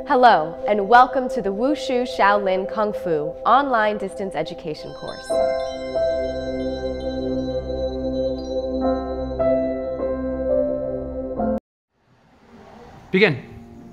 Hello, and welcome to the Wushu Shaolin Kung Fu online distance education course. Begin.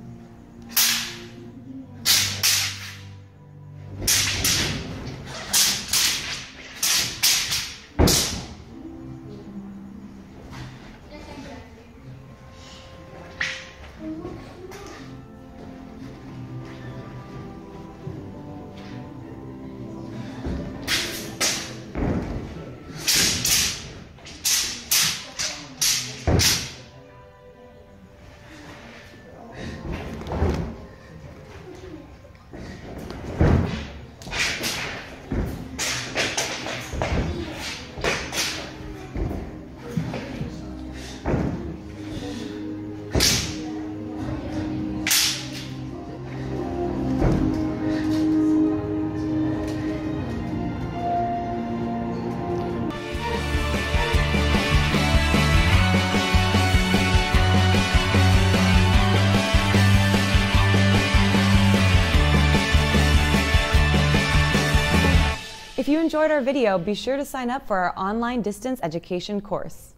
If you enjoyed our video, be sure to sign up for our online distance education course.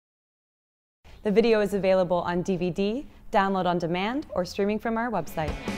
The video is available on DVD, download on demand, or streaming from our website.